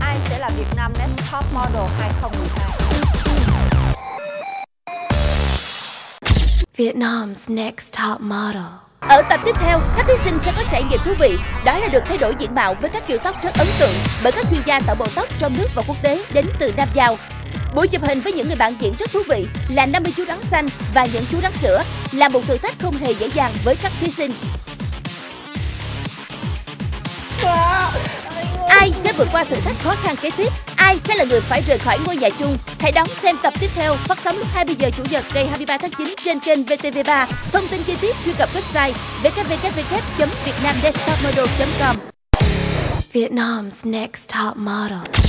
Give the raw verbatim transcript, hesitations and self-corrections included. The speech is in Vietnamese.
ai sẽ là Việt Nam Next Top Model hai không một hai? Vietnam's Next Top Model. Ở tập tiếp theo, các thí sinh sẽ có trải nghiệm thú vị, đó là được thay đổi diện mạo với các kiểu tóc rất ấn tượng bởi các chuyên gia tạo màu tóc trong nước và quốc tế đến từ Nam Giao. Buổi chụp hình với những người bạn diễn rất thú vị là năm mươi chú rắn xanh và những chú rắn sữa là một thử thách không hề dễ dàng với các thí sinh. Ai sẽ vượt qua thử thách khó khăn kế tiếp? Ai sẽ là người phải rời khỏi ngôi nhà chung? Hãy đón xem tập tiếp theo phát sóng lúc hai mươi giờ Chủ nhật ngày hai mươi ba tháng chín trên kênh vê tê vê ba. Thông tin chi tiết truy cập website w w w chấm vietnamnexttopmodel chấm com. Vietnam's Next Top Model.